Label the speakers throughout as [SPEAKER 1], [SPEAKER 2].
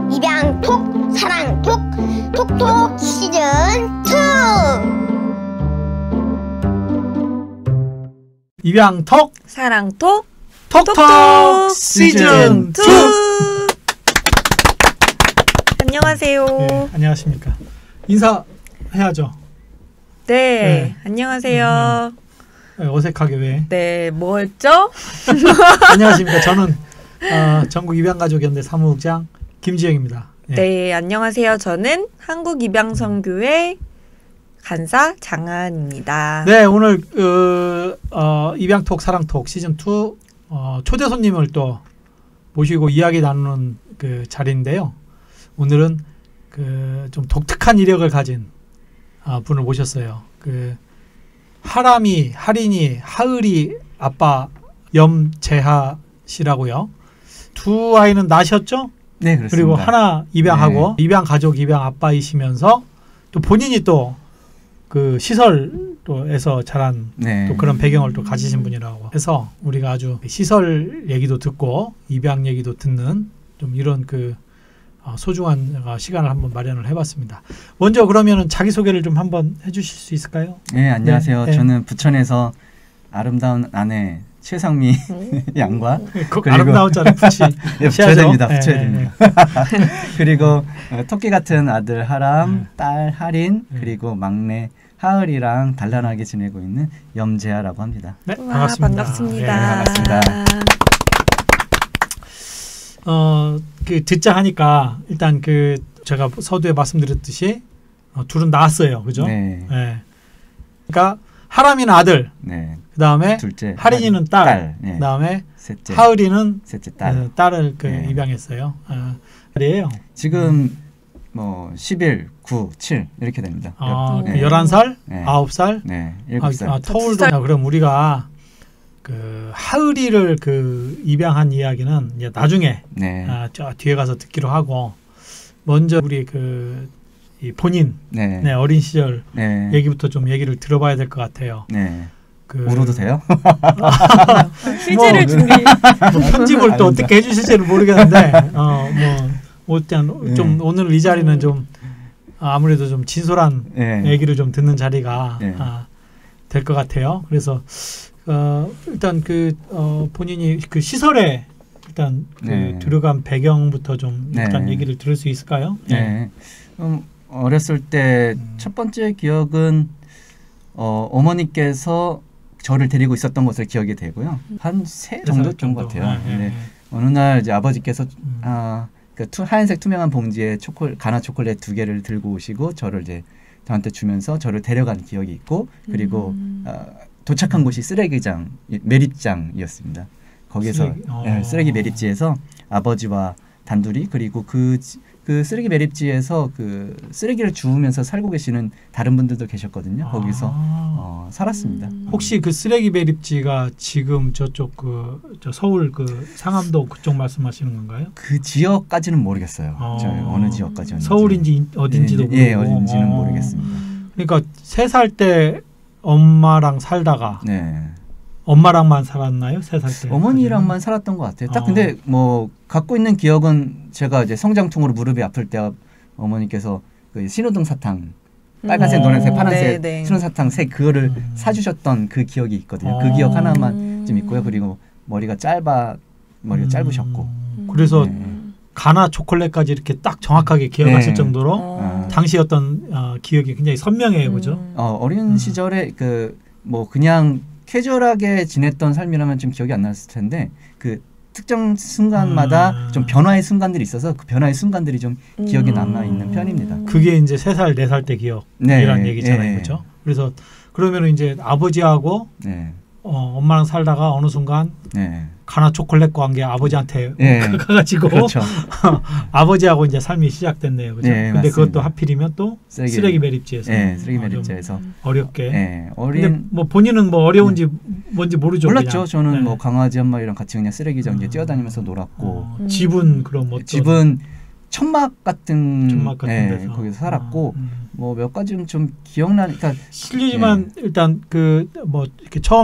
[SPEAKER 1] 입양톡 사랑톡 톡톡 시즌 2.
[SPEAKER 2] 입양톡
[SPEAKER 3] 사랑톡
[SPEAKER 2] 톡톡 시즌 2.
[SPEAKER 3] 안녕하세요.
[SPEAKER 2] 네, 안녕하십니까. 인사해야죠.
[SPEAKER 3] 네, 안녕하세요.
[SPEAKER 2] 어색하게 왜?
[SPEAKER 3] 네, 뭐였죠?
[SPEAKER 2] 안녕하십니까. 저는 전국 입양가족연대 사무국장 김지영입니다.
[SPEAKER 3] 네, 안녕하세요. 저는 한국입양선교회 간사 장한입니다.
[SPEAKER 2] 네, 오늘 입양톡 사랑톡 시즌 2 초대 손님을 또 모시고 이야기 나누는 그 자리인데요. 오늘은 그 좀 독특한 이력을 가진 분을 모셨어요. 그 하람이, 하린이, 하을이 아빠 염재하 씨라고요. 두 아이는 낳으셨죠?
[SPEAKER 4] 네, 그렇습니다.
[SPEAKER 2] 그리고 하나 입양하고, 네. 입양 가족, 입양 아빠이시면서 또 본인이 또 그 시설에서 자란, 네. 또 그런 배경을 또 가지신 분이라고 해서 우리가 아주 시설 얘기도 듣고 입양 얘기도 듣는 좀 이런 그 소중한 시간을 한번 마련을 해봤습니다. 먼저 그러면은 자기소개를 좀 한번 해주실 수 있을까요?
[SPEAKER 4] 네, 안녕하세요.
[SPEAKER 2] 네.
[SPEAKER 4] 저는 부천에서 아름다운 아내 최상미 양과
[SPEAKER 2] 그리고 아름다운 자는 붙여야
[SPEAKER 4] 됩니다. 붙여야 됩니다. 그리고 토끼 같은 아들 하람, 딸 하린, 그리고 막내 하을이랑 단란하게 지내고 있는 염재하라고 합니다.
[SPEAKER 2] 네,
[SPEAKER 3] 우와, 반갑습니다.
[SPEAKER 4] 네, 반갑습니다.
[SPEAKER 2] 그 듣자 하니까 일단 그 제가 서두에 말씀드렸듯이 둘은 낳았어요, 그죠?
[SPEAKER 4] 네.
[SPEAKER 2] 네. 그러니까 하람이는 아들,
[SPEAKER 4] 네.
[SPEAKER 2] 그 다음에
[SPEAKER 4] 둘째
[SPEAKER 2] 하린이는 딸,
[SPEAKER 4] 네.
[SPEAKER 2] 그 다음에
[SPEAKER 4] 셋째
[SPEAKER 2] 하을이는
[SPEAKER 4] 셋째
[SPEAKER 2] 딸을 그
[SPEAKER 4] 네.
[SPEAKER 2] 입양했어요. 그래요.
[SPEAKER 4] 지금 뭐 11, 9, 7 이렇게 됩니다.
[SPEAKER 2] 네. 11살,
[SPEAKER 4] 네.
[SPEAKER 2] 9살,
[SPEAKER 4] 네, 7살.
[SPEAKER 2] 터울도. 그럼 우리가 그 하을이를 그 입양한 이야기는 이제 나중에
[SPEAKER 4] 네.
[SPEAKER 2] 저 뒤에 가서 듣기로 하고 먼저 우리 그 이 본인
[SPEAKER 4] 네.
[SPEAKER 2] 네, 어린 시절
[SPEAKER 4] 네.
[SPEAKER 2] 얘기부터 좀 얘기를 들어봐야 될 것 같아요.
[SPEAKER 4] 네.
[SPEAKER 2] 그
[SPEAKER 4] 울어도 돼요?
[SPEAKER 3] 휴지를 준비.
[SPEAKER 2] 편집을 또 어떻게 해주실지는 모르겠는데 좀 오늘 이 자리는 좀 아무래도 좀 진솔한
[SPEAKER 4] 네.
[SPEAKER 2] 얘기를 좀 듣는 자리가
[SPEAKER 4] 네.
[SPEAKER 2] 될 것 같아요. 그래서 일단 본인이 그 시설에 일단
[SPEAKER 4] 네.
[SPEAKER 2] 들어간 배경부터 좀 일단
[SPEAKER 4] 네.
[SPEAKER 2] 얘기를 들을 수 있을까요?
[SPEAKER 4] 네. 어렸을 때 첫 번째 기억은 어머니께서 저를 데리고 있었던 것을 기억이 되고요. 한 3 정도였던 것 같아요. 근데 어느 날 이제 아버지께서 하얀색 투명한 봉지에 가나 초콜릿 2개를 들고 오시고 저를 이제 저한테 주면서 저를 데려간 기억이 있고 그리고 도착한 곳이 쓰레기장, 매립장이었습니다. 거기서 쓰레기 매립지에서 아버지와 단둘이 그리고 그 쓰레기 매립지에서 그 쓰레기를 주우면서 살고 계시는 다른 분들도 계셨거든요. 거기서 살았습니다.
[SPEAKER 2] 혹시 그 쓰레기 매립지가 지금 저쪽 저 서울 그 상암도 그쪽 말씀하시는 건가요?
[SPEAKER 4] 그 지역까지는 모르겠어요. 어느 지역까지였는지.
[SPEAKER 2] 서울인지 어딘지도 모르고.
[SPEAKER 4] 예, 어딘지는 모르겠습니다.
[SPEAKER 2] 그러니까 3살 때 엄마랑 살다가
[SPEAKER 4] 네.
[SPEAKER 2] 엄마랑만 살았나요? 3살 때?
[SPEAKER 4] 어머니랑만 살았던 것 같아요. 딱 근데 뭐 갖고 있는 기억은 제가 이제 성장통으로 무릎이 아플 때 어머니께서 그 신호등 사탕 빨간색, 노란색, 파란색 신호등 사탕 색 그거를 사주셨던 그 기억이 있거든요. 그 기억 하나만 좀 있고요. 그리고 머리가 짧으셨고.
[SPEAKER 2] 그래서 가나 초콜릿까지 이렇게 딱 정확하게 기억하실 정도로 당시 어떤 기억이 굉장히 선명해요, 그죠?
[SPEAKER 4] 어린 시절에 뭐 그냥 캐주얼하게 지냈던 삶이라면 좀 기억이 안 났을 텐데 그 특정 순간마다 좀 변화의 순간들이 있어서 그 변화의 순간들이 좀 기억에 남아 있는 편입니다.
[SPEAKER 2] 그게 이제 3살, 4살 때 기억이라는 얘기잖아요, 그렇죠? 그래서 그러면은 이제 아버지하고 엄마랑 살다가 어느 순간 가나 초콜릿 관계 아버지한테 가가지고
[SPEAKER 4] 그렇죠.
[SPEAKER 2] 아버지하고 이제 삶이 시작됐네요, 그렇죠? 근데
[SPEAKER 4] 맞습니다.
[SPEAKER 2] 그것도 하필이면 또 쓰레기 매립지에서.
[SPEAKER 4] 쓰레기 매립지에서
[SPEAKER 2] 어렵게. 근데 뭐 본인은 뭐 어려운지 뭔지 모르죠.
[SPEAKER 4] 몰랐죠.
[SPEAKER 2] 그냥.
[SPEAKER 4] 저는 뭐 강아지 한 마리랑 같이 그냥 쓰레기장 이제 뛰어다니면서 놀았고.
[SPEAKER 2] 집은 그럼
[SPEAKER 4] 집은 천막 같은
[SPEAKER 2] 데서
[SPEAKER 4] 거기서 살았고 뭐 몇 가지 좀 기억나니까
[SPEAKER 2] 실례지만 일단 그 뭐 이렇게 처음에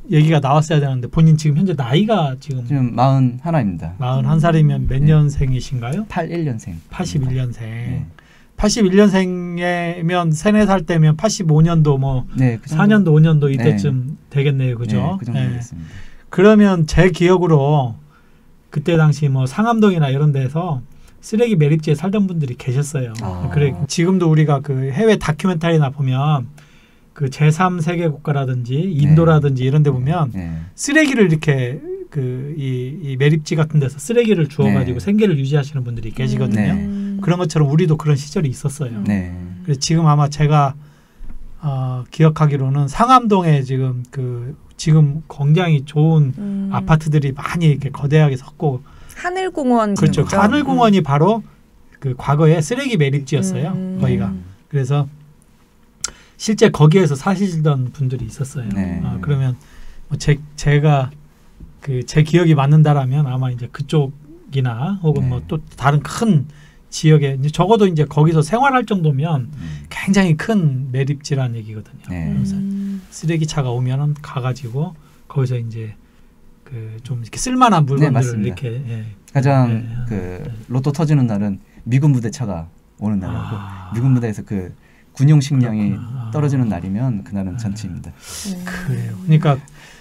[SPEAKER 2] 얘기가 나왔어야 되는데 본인 지금 현재 나이가 지금
[SPEAKER 4] 41입니다.
[SPEAKER 2] 41살이면 몇
[SPEAKER 4] 네.
[SPEAKER 2] 년생이신가요?
[SPEAKER 4] 81년생.
[SPEAKER 2] 81년생.
[SPEAKER 4] 네.
[SPEAKER 2] 81년생이면 3, 4살 때면 85년도 뭐
[SPEAKER 4] 네, 그 정도.
[SPEAKER 2] 4년도 5년도 이때쯤 되겠네요. 그죠?
[SPEAKER 4] 네, 그 정도
[SPEAKER 2] 네.
[SPEAKER 4] 되겠습니다.
[SPEAKER 2] 그러면 제 기억으로 그때 당시 뭐 상암동이나 이런 데서 쓰레기 매립지에 살던 분들이 계셨어요.
[SPEAKER 4] 아.
[SPEAKER 2] 그래 지금도 우리가 그 해외 다큐멘터리나 보면 그 제3세계 국가라든지 인도라든지 이런 데 보면
[SPEAKER 4] 네.
[SPEAKER 2] 쓰레기를 이렇게 그 이 매립지 같은 데서 쓰레기를 주워 가지고
[SPEAKER 4] 네.
[SPEAKER 2] 생계를 유지하시는 분들이 계시거든요.
[SPEAKER 4] 네.
[SPEAKER 2] 그런 것처럼 우리도 그런 시절이 있었어요.
[SPEAKER 4] 네.
[SPEAKER 2] 그래서 지금 아마 제가 기억하기로는 상암동에 지금 굉장히 좋은 아파트들이 많이 이렇게 거대하게 섰고
[SPEAKER 3] 하늘공원
[SPEAKER 2] 그렇죠.
[SPEAKER 3] 거죠?
[SPEAKER 2] 하늘공원이 바로 그 과거에 쓰레기 매립지였어요. 거기가. 그래서 실제 거기에서 사시던 분들이 있었어요.
[SPEAKER 4] 네.
[SPEAKER 2] 그러면 뭐 제가 제 기억이 맞는다라면 아마 이제 그쪽이나 혹은
[SPEAKER 4] 네.
[SPEAKER 2] 뭐 또 다른 큰 지역에 이제 적어도 이제 거기서 생활할 정도면 굉장히 큰 매립지라는 얘기거든요.
[SPEAKER 4] 네.
[SPEAKER 2] 그래서 쓰레기차가 오면은 가가지고 거기서 이제 그 좀 이렇게 쓸만한 물건들을
[SPEAKER 4] 맞습니다.
[SPEAKER 2] 이렇게
[SPEAKER 4] 가장 로또 터지는 날은 미군 부대차가 오는 날이고 미군 부대에서 그 군용 식량이
[SPEAKER 2] 그렇구나.
[SPEAKER 4] 떨어지는 날이면 그날은 잔치입니다.
[SPEAKER 2] 그래요. 그러니까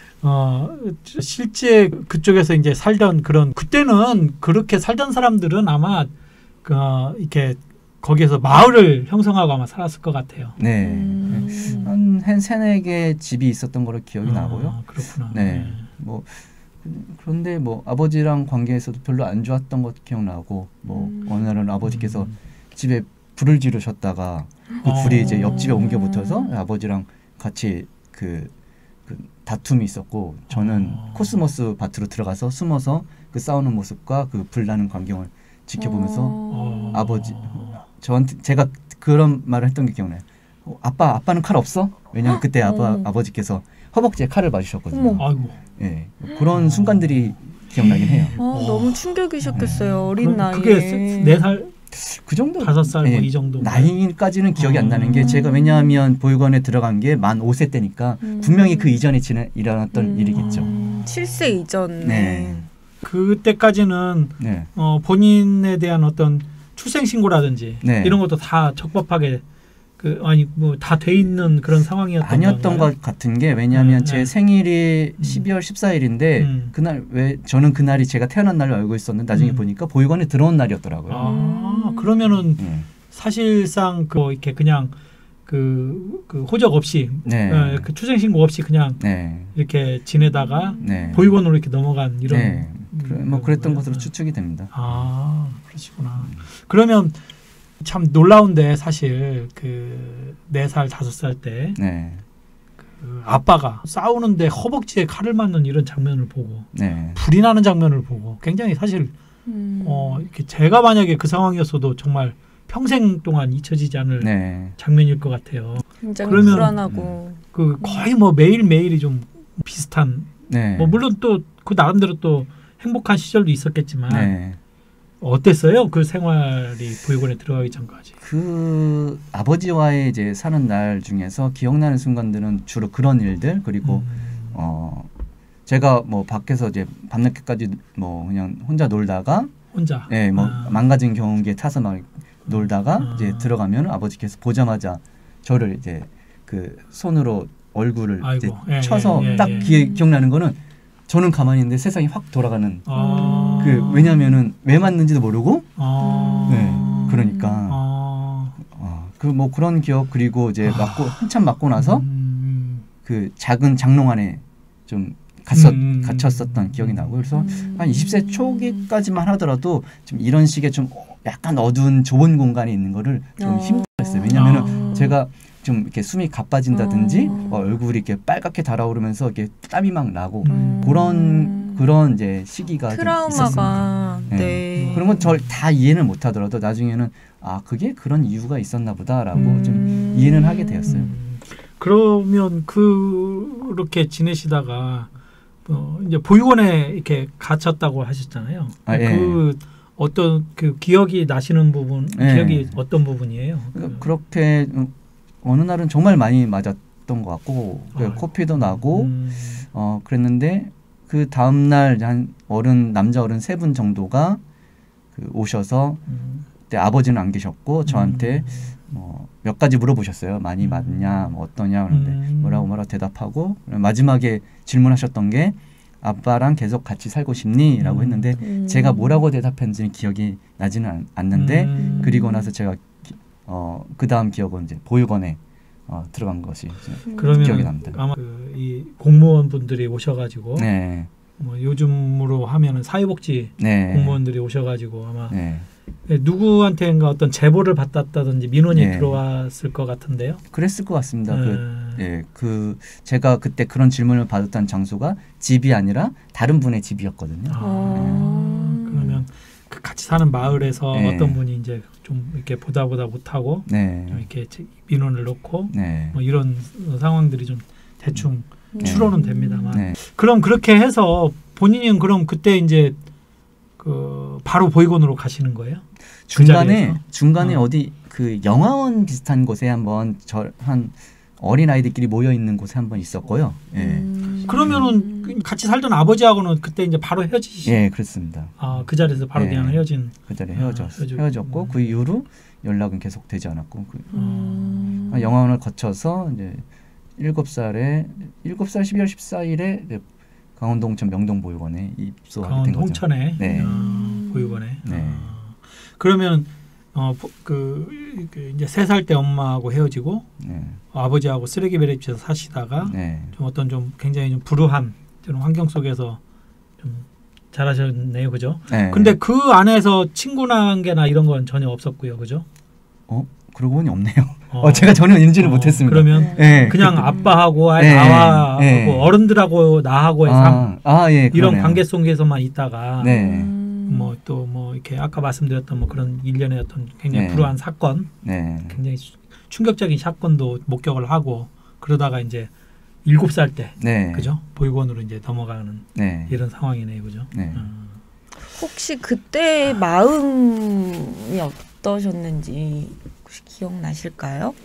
[SPEAKER 2] 실제 그쪽에서 이제 살던 그때는 그렇게 살던 사람들은 아마 이렇게 거기에서 마을을 형성하고 아마 살았을 것 같아요.
[SPEAKER 4] 네. 한 세네 개 집이 있었던 걸로 기억이 나고요.
[SPEAKER 2] 그렇구나.
[SPEAKER 4] 네. 뭐 그런데 뭐 아버지랑 관계에서도 별로 안 좋았던 것도 기억나고 뭐 어느 날은 아버지께서 집에 불을 지르셨다가 그 불이 이제 옆집에 옮겨 붙어서 아버지랑 같이 그 다툼이 있었고 저는 코스모스 밭으로 들어가서 숨어서 그 싸우는 모습과 그 불나는 광경을 지켜보면서 아버지 저한테 제가 그런 말을 했던 게 기억나요. 아빠는 칼 없어? 왜냐면 그때 아버지께서 허벅지에 칼을 맞으셨거든요.
[SPEAKER 2] 아이고.
[SPEAKER 4] 예, 그런 순간들이 기억나긴 해요.
[SPEAKER 3] 너무 충격이셨겠어요. 어린 나이에.
[SPEAKER 2] 그게 4살,
[SPEAKER 4] 그 정도
[SPEAKER 2] 5살 뭐 이 정도.
[SPEAKER 4] 나이까지는 기억이 안 나는 게 제가 왜냐하면 보육원에 들어간 게 만 5세 때니까 분명히 그 이전에 일어났던 일이겠죠.
[SPEAKER 3] 7세 이전.
[SPEAKER 4] 네.
[SPEAKER 2] 그때까지는
[SPEAKER 4] 네.
[SPEAKER 2] 본인에 대한 어떤 출생 신고라든지
[SPEAKER 4] 네.
[SPEAKER 2] 이런 것도 다 적법하게 뭐 다 돼 있는 그런 상황이었던
[SPEAKER 4] 아니었던
[SPEAKER 2] 건가요?
[SPEAKER 4] 것 같은 게 왜냐하면 제 생일이 12월 14일인데 그날 왜 저는 그날이 제가 태어난 날로 알고 있었는데 나중에 보니까 보육원에 들어온 날이었더라고요.
[SPEAKER 2] 그러면은 사실상 이렇게 그냥 그 호적 없이
[SPEAKER 4] 네.
[SPEAKER 2] 그 출생 신고 없이 그냥
[SPEAKER 4] 네.
[SPEAKER 2] 이렇게 지내다가
[SPEAKER 4] 네.
[SPEAKER 2] 보육원으로 이렇게 넘어간 이런
[SPEAKER 4] 네. 뭐 그랬던 것으로 추측이 됩니다.
[SPEAKER 2] 그러시구나. 그러면 참 놀라운데 사실 4살 5살 때
[SPEAKER 4] 네.
[SPEAKER 2] 아빠가 싸우는데 허벅지에 칼을 맞는 이런 장면을 보고
[SPEAKER 4] 네.
[SPEAKER 2] 불이 나는 장면을 보고 굉장히 사실 이렇게 제가 만약에 그 상황이었어도 정말 평생 동안 잊혀지지 않을
[SPEAKER 4] 네.
[SPEAKER 2] 장면일 것 같아요.
[SPEAKER 3] 굉장히
[SPEAKER 2] 그러면
[SPEAKER 3] 불안하고
[SPEAKER 2] 거의 뭐 매일매일이 좀 비슷한
[SPEAKER 4] 네.
[SPEAKER 2] 뭐 물론 또 그 나름대로 또 행복한 시절도 있었겠지만
[SPEAKER 4] 네.
[SPEAKER 2] 어땠어요? 그 생활이 보육원에 들어가기 전까지.
[SPEAKER 4] 그 아버지와의 이제 사는 날 중에서 기억나는 순간들은 주로 그런 일들 그리고 제가 뭐 밖에서 이제 밤늦게까지 뭐 그냥 혼자 놀다가
[SPEAKER 2] 혼자.
[SPEAKER 4] 뭐 망가진 경운기에 타서 막 놀다가 이제 들어가면 아버지께서 보자마자 저를 이제 그 손으로 얼굴을 이제 쳐서 딱 기억나는 거는 저는 가만히 있는데 세상이 확 돌아가는 왜냐면은 왜 맞는지도 모르고 네 그러니까 그 뭐 그런 기억 그리고 이제 한참 맞고 나서 그 작은 장롱 안에 좀 갇혔었던 기억이 나고 그래서 한 20세 초기까지만 하더라도 좀 이런 식의 좀 약간 어두운 좁은 공간에 있는 거를 좀 힘들었어요. 왜냐면은 제가 좀 이렇게 숨이 가빠진다든지 얼굴이 이렇게 빨갛게 달아오르면서 이렇게 땀이 막 나고 그런 이제 시기가
[SPEAKER 3] 트라우마가
[SPEAKER 4] 네. 그런 건 절 다 이해는 못 하더라도 나중에는 그게 그런 이유가 있었나 보다라고 좀 이해는 하게 되었어요.
[SPEAKER 2] 그러면 그렇게 지내시다가 이제 보육원에 이렇게 갇혔다고 하셨잖아요. 그 어떤 그 기억이 나시는 부분, 기억이 어떤 부분이에요?
[SPEAKER 4] 그렇게 어느 날은 정말 많이 맞았던 것 같고 코피도 나고 그랬는데 그 다음 날 한 남자 어른 3분 정도가 오셔서 그때 아버지는 안 계셨고 저한테 몇 가지 물어보셨어요. 많이 맞냐, 뭐 어떠냐 그런데 뭐라고 대답하고 마지막에 질문하셨던 게 아빠랑 계속 같이 살고 싶니? 라고 했는데 제가 뭐라고 대답했는지는 기억이 나지는 않는데 그리고 나서 제가 그 다음 기억은 이제 보육원에 들어간 것이 기억이 납니다.
[SPEAKER 2] 아마 이 공무원분들이 오셔가지고
[SPEAKER 4] 네.
[SPEAKER 2] 뭐 요즘으로 하면은 사회복지
[SPEAKER 4] 네.
[SPEAKER 2] 공무원들이 오셔가지고 아마
[SPEAKER 4] 네.
[SPEAKER 2] 누구한테인가 어떤 제보를 받았다든지 민원이 들어왔을 것 같은데요.
[SPEAKER 4] 그랬을 것 같습니다. 제가 그때 그런 질문을 받았던 장소가 집이 아니라 다른 분의 집이었거든요.
[SPEAKER 2] 그러면 그 같이 사는 마을에서 어떤 분이 이제 좀 이렇게 보다 못하고 좀 이렇게 민원을 넣고 뭐 이런 상황들이 좀 대충 추론은 됩니다만. 그럼 그렇게 해서 본인은 그럼 그때 이제 바로 보육원으로 가시는 거예요?
[SPEAKER 4] 중간에 어디 그 영화원 비슷한 곳에 한번 한 어린 아이들끼리 모여 있는 곳에 한번 있었고요.
[SPEAKER 2] 그러면은 같이 살던 아버지하고는 그때 이제 바로 헤어지시죠?
[SPEAKER 4] 예, 그렇습니다.
[SPEAKER 2] 그 자리에서 바로 그냥 헤어진.
[SPEAKER 4] 그 자리에 헤어졌고 그 이후로 연락은 계속 되지 않았고 영화원을 거쳐서 이제 7살 12월 14일에 강원도 홍천 명동보육원에 입소하게 된 거죠.
[SPEAKER 2] 홍천에 보육원에. 그러면 이제 3살 때 엄마하고 헤어지고 아버지하고 쓰레기 배립지에서 사시다가 좀 어떤 좀 굉장히 좀 불우한 그런 환경 속에서 좀 자라셨네요, 그죠? 근데 그 안에서 친구 관계나 이런 건 전혀 없었고요, 그죠?
[SPEAKER 4] 그러고 보니 없네요. 제가 전혀 인지를 못했습니다.
[SPEAKER 2] 그러면 그냥 아빠하고 나하고 어른들하고 나하고의 삶 이런 관계 속에서만 있다가 뭐 또 뭐 이렇게 아까 말씀드렸던 뭐 그런 일련의 어떤 굉장히 불우한 사건, 굉장히 충격적인 사건도 목격을 하고 그러다가 이제 7살 때 그죠? 보육원으로 이제 넘어가는 이런 상황이네요, 그죠?
[SPEAKER 3] 혹시 그때 마음이 어떠셨는지 혹시 기억나실까요?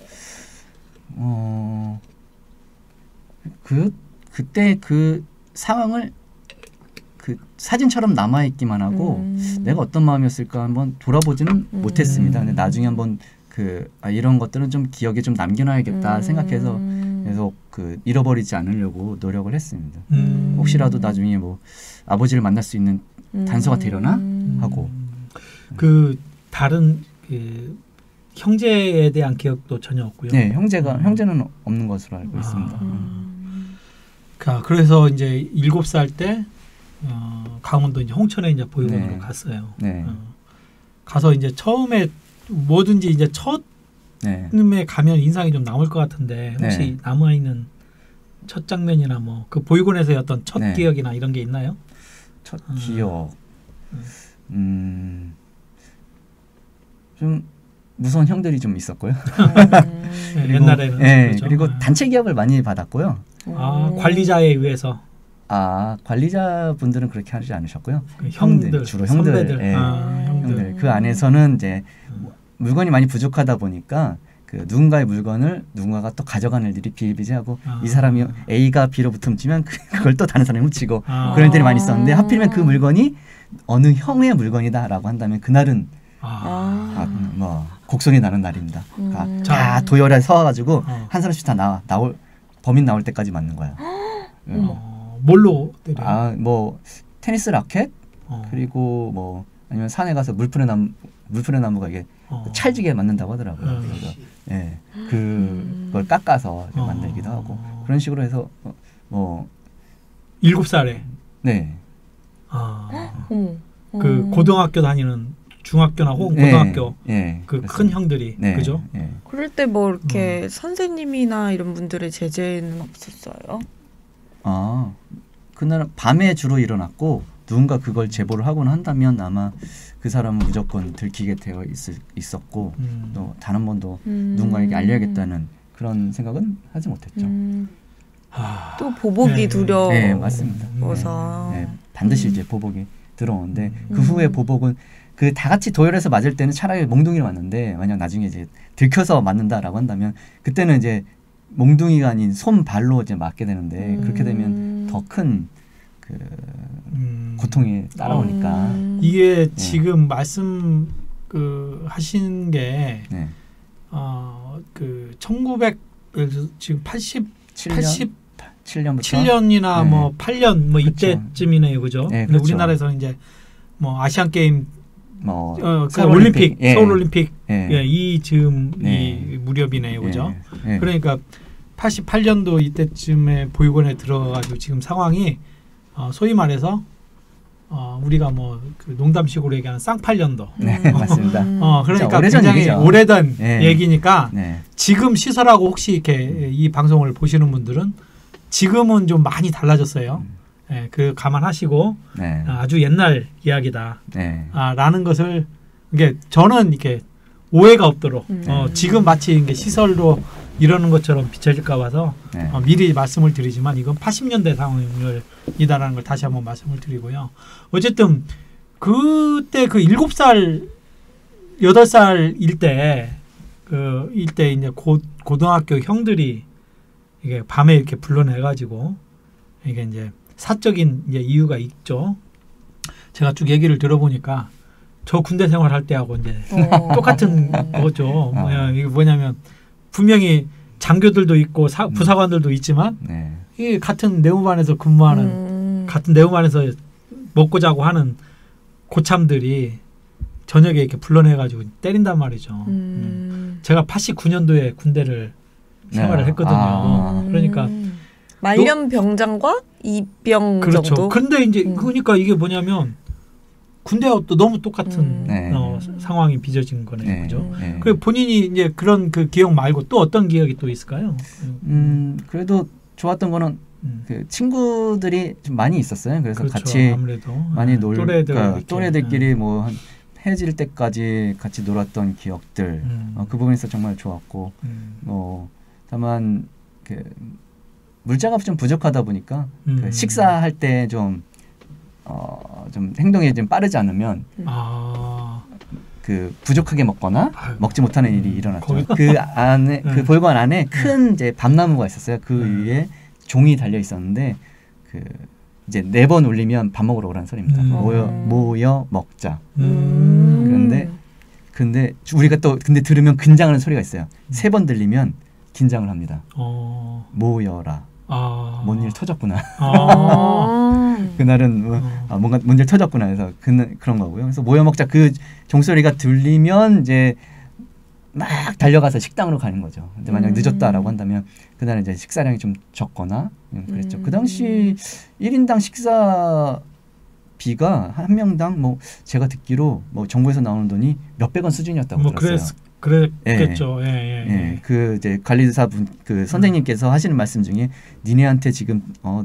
[SPEAKER 4] 그때 그 상황을 그 사진처럼 남아있기만 하고 내가 어떤 마음이었을까 한번 돌아보지는 못했습니다. 근데 나중에 한번 이런 것들은 좀 기억에 좀 남겨놔야겠다 생각해서 계속 잃어버리지 않으려고 노력을 했습니다. 혹시라도 나중에 뭐 아버지를 만날 수 있는 단서가 되려나 하고.
[SPEAKER 2] 다른 형제에 대한 기억도 전혀 없고요.
[SPEAKER 4] 네, 형제는 없는 것으로 알고 있습니다.
[SPEAKER 2] 그래서 이제 7살 때 강원도 이제 홍천에 이제 보육원으로 갔어요. 가서 이제 처음에 뭐든지 이제 처음에 가면 인상이 좀 남을 것 같은데 혹시 남아 있는 첫 장면이나 뭐 그 보육원에서의 어떤 첫 기억이나 이런 게 있나요?
[SPEAKER 4] 첫 기억. 좀 무서운 형들이 좀 있었고요.
[SPEAKER 2] 옛날에는 그렇죠.
[SPEAKER 4] 그리고 단체 기억을 많이 받았고요.
[SPEAKER 2] 관리자에 의해서.
[SPEAKER 4] 관리자분들은 그렇게 하지 않으셨고요.
[SPEAKER 2] 형들
[SPEAKER 4] 주로 형들. 형들. 그 안에서는 이제 물건이 많이 부족하다 보니까 누군가의 물건을 누군가가 또 가져가는 일들이 비일비재하고 이 사람이 A가 B로부터 훔치면 그걸 또 다른 사람이 훔치고 그런 일들이 많이 있었는데 하필이면 그 물건이 어느 형의 물건이다라고 한다면 그날은 곡성이 나는 날입니다. 다 도열에 서가지고 한 사람씩 다 범인 나올 때까지 맞는 거야.
[SPEAKER 2] 뭘로 때려요?
[SPEAKER 4] 뭐 테니스 라켓 그리고 뭐 아니면 산에 가서 물풀의 나무가 이게 찰지게 맞는다고 하더라고요. 그래서 그걸 깎아서 만들기도 하고 그런 식으로 해서
[SPEAKER 2] 7살에.
[SPEAKER 4] 네.
[SPEAKER 2] 그 고등학교 다니는 중학교나 혹은 고등학교 그 큰 형들이 그죠?
[SPEAKER 3] 그럴 때 뭐 이렇게 선생님이나 이런 분들의 제재는 없었어요?
[SPEAKER 4] 그날은 밤에 주로 일어났고 누군가 그걸 제보를 하거나 한다면 아마 그 사람은 무조건 들키게 되어 있었고 또 단 한 번도 누군가에게 알려야겠다는 그런 생각은 하지 못했죠.
[SPEAKER 3] 또 보복이 두려워서.
[SPEAKER 4] 네, 맞습니다. 반드시 이제 보복이 들어오는데 그 후에 보복은 다 같이 도열해서 맞을 때는 차라리 몽둥이를 맞는데 만약 나중에 이제 들켜서 맞는다라고 한다면 그때는 이제 몽둥이가 아닌 손발로 이제 맞게 되는데 그렇게 되면 더 큰 그 고통이 따라오니까
[SPEAKER 2] 이게 지금 말씀 그 하신 게
[SPEAKER 4] 네.
[SPEAKER 2] 그 1900 지금 87년부터 7년이나
[SPEAKER 4] 네.
[SPEAKER 2] 뭐 8년 뭐
[SPEAKER 4] 그렇죠.
[SPEAKER 2] 이때쯤이네요, 그죠?
[SPEAKER 4] 네,
[SPEAKER 2] 근데
[SPEAKER 4] 그렇죠.
[SPEAKER 2] 우리나라에서는 이제 뭐 아시안 게임
[SPEAKER 4] 뭐
[SPEAKER 2] 그 올림픽,
[SPEAKER 4] 예.
[SPEAKER 2] 서울 올림픽
[SPEAKER 4] 예.
[SPEAKER 2] 예, 이 즈음
[SPEAKER 4] 네.
[SPEAKER 2] 이 무렵이네요, 그죠?
[SPEAKER 4] 예.
[SPEAKER 2] 그러니까 88년도 이때쯤에 보육원에 들어가가지고 지금 상황이 소위 말해서 우리가 뭐 그 농담식으로 얘기하는 쌍팔년도.
[SPEAKER 4] 네, 맞습니다.
[SPEAKER 2] 그러니까
[SPEAKER 4] 오래전
[SPEAKER 2] 굉장히
[SPEAKER 4] 얘기죠.
[SPEAKER 2] 오래된
[SPEAKER 4] 네.
[SPEAKER 2] 얘기니까
[SPEAKER 4] 네.
[SPEAKER 2] 지금 시설하고 혹시 이렇게 이 방송을 보시는 분들은 지금은 좀 많이 달라졌어요. 예, 그 감안하시고
[SPEAKER 4] 네.
[SPEAKER 2] 아주 옛날 이야기다.
[SPEAKER 4] 네.
[SPEAKER 2] 라는 것을 이게 저는 이렇게 오해가 없도록 지금 마치 이게 시설로 이러는 것처럼 비춰질까 봐서
[SPEAKER 4] 네.
[SPEAKER 2] 미리 말씀을 드리지만 이건 80년대 상황이다라는 걸 다시 한번 말씀을 드리고요. 어쨌든 그때 그 7살 8살일 때 이때 이제 고등학교 형들이 이게 밤에 이렇게 불러내 가지고 이게 이제 사적인 이제 이유가 있죠. 제가 쭉 얘기를 들어보니까 저 군대 생활할 때하고 이제 똑같은 거죠. 이게 뭐냐면 분명히 장교들도 있고 부사관들도 있지만
[SPEAKER 4] 네.
[SPEAKER 2] 이 같은 내무반에서 근무하는 같은 내무반에서 먹고 자고 하는 고참들이 저녁에 이렇게 불러내가지고 때린단 말이죠. 제가 89년도에 군대를 생활을 했거든요. 그러니까
[SPEAKER 3] 말년 병장과 입병
[SPEAKER 2] 그렇죠.
[SPEAKER 3] 정도.
[SPEAKER 2] 근데 이제 그러니까 이게 뭐냐면 군대와 또 너무 똑같은 상황이 빚어진 거네요,
[SPEAKER 4] 네.
[SPEAKER 2] 그죠?
[SPEAKER 4] 네.
[SPEAKER 2] 그리고 본인이 이제 그런 그 기억 말고 또 어떤 기억이 또 있을까요?
[SPEAKER 4] 그래도 좋았던 거는 그 친구들이 좀 많이 있었어요. 그래서
[SPEAKER 2] 그렇죠,
[SPEAKER 4] 같이
[SPEAKER 2] 아무래도.
[SPEAKER 4] 많이 또래들끼리
[SPEAKER 2] 네.
[SPEAKER 4] 뭐 한 해질 때까지 같이 놀았던 기억들 그 부분에서 정말 좋았고 다만 그 물자가 좀 부족하다 보니까 그 식사할 때 좀 행동이 좀 빠르지 않으면 그 부족하게 먹거나 먹지 못하는 일이 일어났죠. 그 안에 그 보육원 안에 큰 이제 밤나무가 있었어요. 그 위에 종이 달려 있었는데 그 이제 4번 울리면 밥 먹으러 오라는 소리입니다. 모여 먹자. 근데 우리가 또 들으면 긴장하는 소리가 있어요. 3번 들리면 긴장을 합니다. 모여라. 뭔 일 터졌구나. 그날은 뭔가 뭔 일 터졌구나 해서 그런 거고요. 그래서 모여 먹자 그 종소리가 들리면 이제 막 달려가서 식당으로 가는 거죠. 근데 만약 늦었다라고 한다면 그날은 이제 식사량이 좀 적거나 그랬죠. 그 당시 1인당 식사비가 한 명당 뭐 제가 듣기로 뭐 정부에서 나오는 돈이 몇백 원 수준이었다고 들었어요.
[SPEAKER 2] 그랬겠죠.
[SPEAKER 4] 예. 그 이제 관리사분 그 선생님께서 하시는 말씀 중에 니네한테 지금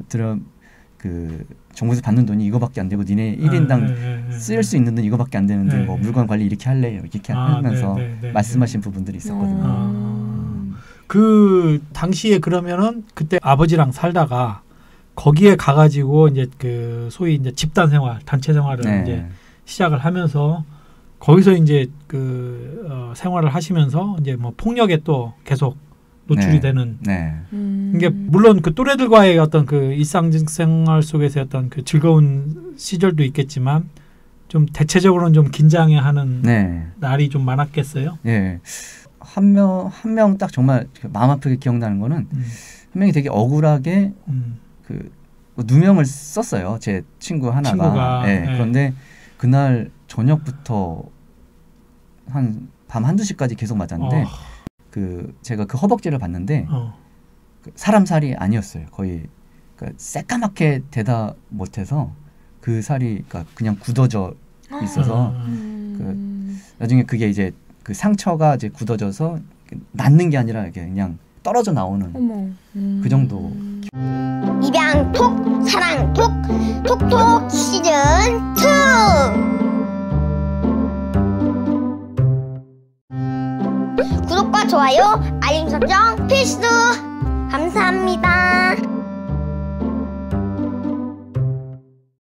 [SPEAKER 4] 그 정부에서 받는 돈이 이거밖에 안 되고 니네 1인당 쓸 수 있는 돈 이거밖에 안 되는데 뭐 물건 관리 이렇게 할래 이렇게 하면서 말씀하신 부분들이 있었거든요.
[SPEAKER 2] 그 당시에 그러면은 그때 아버지랑 살다가 거기에 가가지고 이제 그 소위 이제 집단 생활, 단체 생활을 이제 시작을 하면서 거기서 이제 그 생활을 하시면서 이제 뭐 폭력에 또 계속 노출이 되는. 이게 물론 그 또래들과의 어떤 그 일상생활 속에서 어떤 그 즐거운 시절도 있겠지만 좀 대체적으로는 좀 긴장해 하는 날이 좀 많았겠어요.
[SPEAKER 4] 네. 한 명 딱 정말 마음 아프게 기억나는 거는 한 명이 되게 억울하게 그 누명을 썼어요. 제 친구 하나가. 그런데 그날 저녁부터 한 밤 1-2시까지 계속 맞았는데 그 제가 그 허벅지를 봤는데 그 사람 살이 아니었어요. 거의 그러니까 새까맣게 되다 못해서 그 살이 그러니까 그냥 굳어져 있어서 그 나중에 그게 이제 그 상처가 이제 굳어져서 낫는 게 아니라 이게 그냥 떨어져 나오는 그 정도.
[SPEAKER 1] 입양톡 사랑톡 톡톡 시즌 2 구독과 좋아요 알림 설정 필수 감사합니다.